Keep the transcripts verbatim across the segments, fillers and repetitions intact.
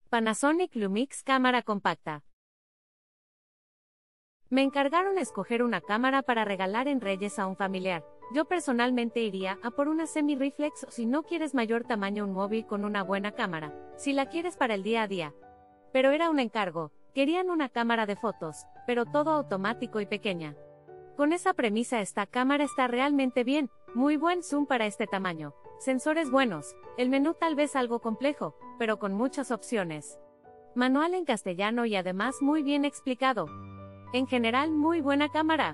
Panasonic Lumix cámara compacta. Me encargaron escoger una cámara para regalar en Reyes a un familiar. Yo personalmente iría a por una semi-reflex o si no quieres mayor tamaño un móvil con una buena cámara, si la quieres para el día a día. Pero era un encargo, querían una cámara de fotos, pero todo automático y pequeña. Con esa premisa esta cámara está realmente bien, muy buen zoom para este tamaño, sensores buenos, el menú tal vez algo complejo, pero con muchas opciones. Manual en castellano y además muy bien explicado. En general muy buena cámara.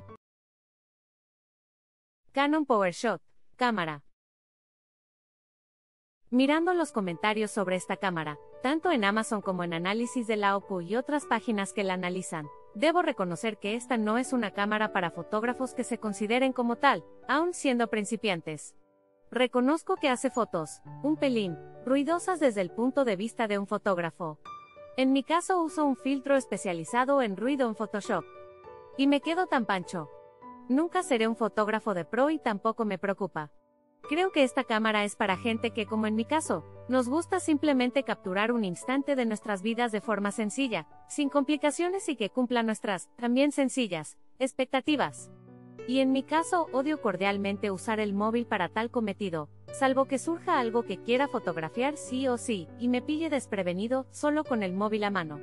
Canon PowerShot, cámara. Mirando los comentarios sobre esta cámara, tanto en Amazon como en análisis de la O P U y otras páginas que la analizan, debo reconocer que esta no es una cámara para fotógrafos que se consideren como tal, aun siendo principiantes. Reconozco que hace fotos, un pelín, ruidosas desde el punto de vista de un fotógrafo. En mi caso uso un filtro especializado en ruido en Photoshop. Y me quedo tan pancho. Nunca seré un fotógrafo de pro y tampoco me preocupa. Creo que esta cámara es para gente que, como en mi caso, nos gusta simplemente capturar un instante de nuestras vidas de forma sencilla, sin complicaciones y que cumpla nuestras, también sencillas, expectativas. Y en mi caso odio cordialmente usar el móvil para tal cometido, salvo que surja algo que quiera fotografiar sí o sí, y me pille desprevenido, solo con el móvil a mano.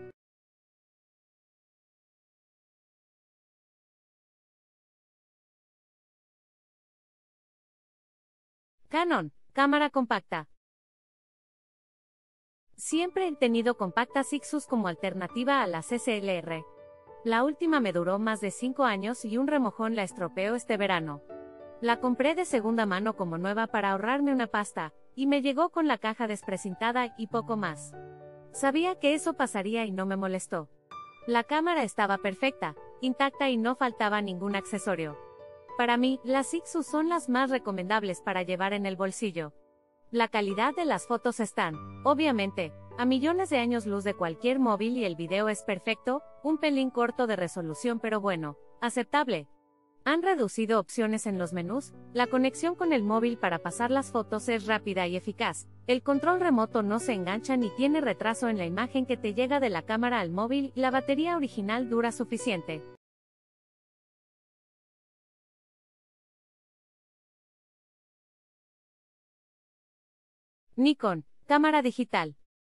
Canon, cámara compacta. Siempre he tenido compactas Ixus como alternativa a las S L R. La última me duró más de cinco años y un remojón la estropeó este verano. La compré de segunda mano como nueva para ahorrarme una pasta, y me llegó con la caja desprecintada y poco más. Sabía que eso pasaría y no me molestó. La cámara estaba perfecta, intacta y no faltaba ningún accesorio. Para mí, las Ixus son las más recomendables para llevar en el bolsillo. La calidad de las fotos están, obviamente, a millones de años luz de cualquier móvil y el video es perfecto, un pelín corto de resolución pero bueno, aceptable. Han reducido opciones en los menús, la conexión con el móvil para pasar las fotos es rápida y eficaz, el control remoto no se engancha ni tiene retraso en la imagen que te llega de la cámara al móvil y la batería original dura suficiente. Nikon, cámara digital.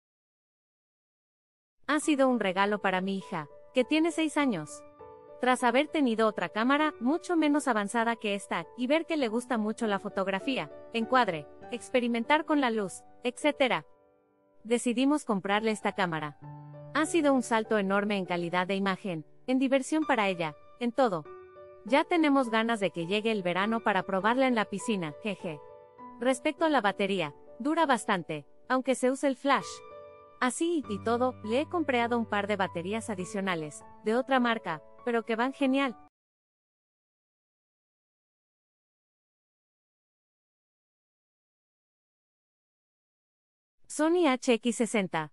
Ha sido un regalo para mi hija, que tiene seis años. Tras haber tenido otra cámara, mucho menos avanzada que esta, y ver que le gusta mucho la fotografía, encuadre, experimentar con la luz, etcétera, decidimos comprarle esta cámara. Ha sido un salto enorme en calidad de imagen, en diversión para ella, en todo. Ya tenemos ganas de que llegue el verano para probarla en la piscina, jeje. Respecto a la batería, dura bastante, aunque se use el flash. Así y todo, le he comprado un par de baterías adicionales, de otra marca, pero que van genial. Sony H X sesenta.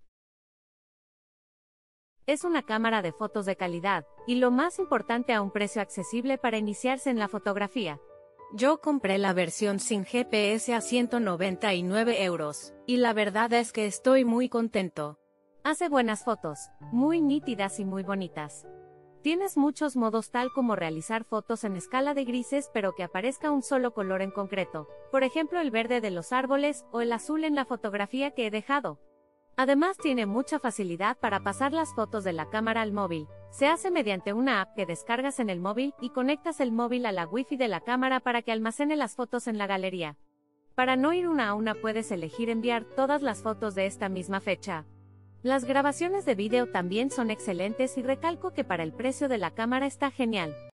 Es una cámara de fotos de calidad, y lo más importante a un precio accesible para iniciarse en la fotografía. Yo compré la versión sin G P S a ciento noventa y nueve euros, y la verdad es que estoy muy contento. Hace buenas fotos, muy nítidas y muy bonitas. Tienes muchos modos tal como realizar fotos en escala de grises pero que aparezca un solo color en concreto, por ejemplo el verde de los árboles o el azul en la fotografía que he dejado. Además tiene mucha facilidad para pasar las fotos de la cámara al móvil. Se hace mediante una app que descargas en el móvil y conectas el móvil a la Wi-Fi de la cámara para que almacene las fotos en la galería. Para no ir una a una puedes elegir enviar todas las fotos de esta misma fecha. Las grabaciones de vídeo también son excelentes y recalco que para el precio de la cámara está genial.